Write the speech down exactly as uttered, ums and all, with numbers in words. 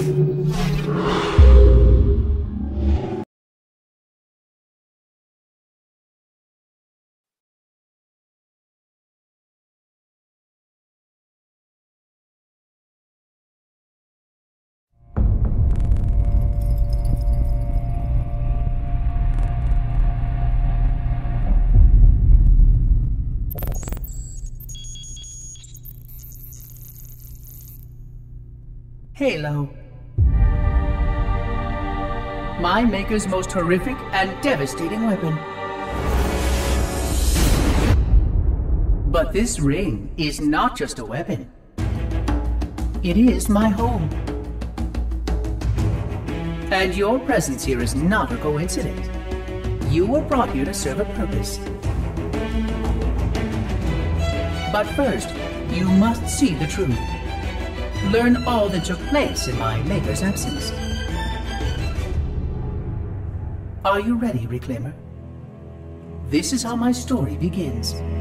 Halo. My Maker's most horrific and devastating weapon. But this ring is not just a weapon. It is my home. And your presence here is not a coincidence. You were brought here to serve a purpose. But first, you must see the truth. Learn all that took place in my Maker's absence. Are you ready, Reclaimer? This is how my story begins.